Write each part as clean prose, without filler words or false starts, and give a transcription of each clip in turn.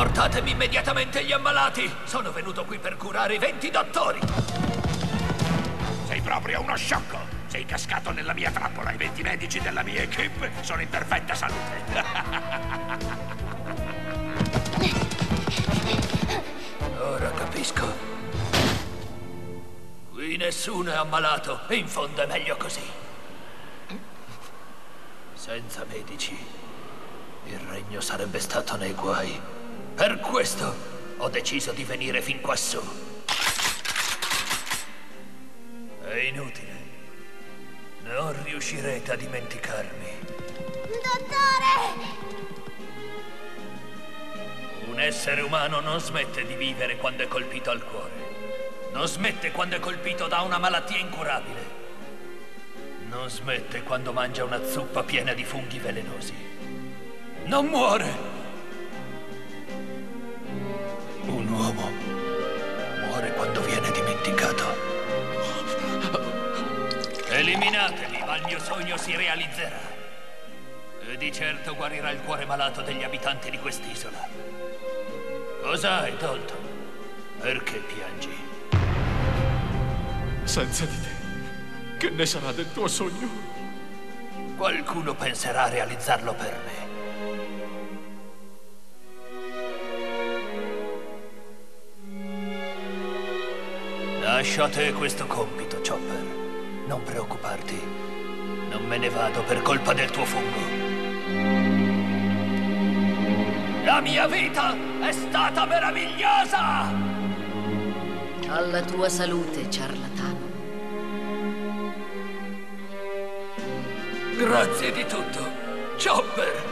Portatemi immediatamente gli ammalati! Sono venuto qui per curare i 20 dottori! Sei proprio uno sciocco! Sei cascato nella mia trappola. I 20 medici della mia equipe sono in perfetta salute. Ora capisco. Qui nessuno è ammalato e in fondo è meglio così. Senza medici, il regno sarebbe stato nei guai. Per questo ho deciso di venire fin quassù. È inutile. Non riuscirete a dimenticarmi. Dottore! Un essere umano non smette di vivere quando è colpito al cuore. Non smette quando è colpito da una malattia incurabile. Non smette quando mangia una zuppa piena di funghi velenosi. Non muore! Un uomo muore quando viene dimenticato. Eliminateli, ma il mio sogno si realizzerà. E di certo guarirà il cuore malato degli abitanti di quest'isola. Cos'hai, Dalton? Perché piangi? Senza di te, che ne sarà del tuo sogno? Qualcuno penserà a realizzarlo per me. Lascio a te questo compito, Chopper. Non preoccuparti. Non me ne vado per colpa del tuo fungo. La mia vita è stata meravigliosa! Alla tua salute, ciarlatano. Grazie di tutto, Chopper!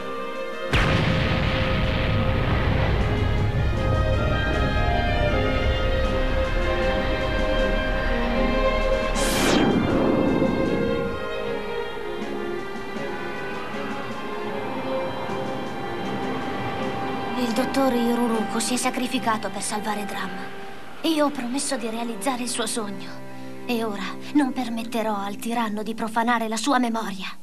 Il dottor Iruruko si è sacrificato per salvare Dram. Io ho promesso di realizzare il suo sogno. E ora non permetterò al tiranno di profanare la sua memoria.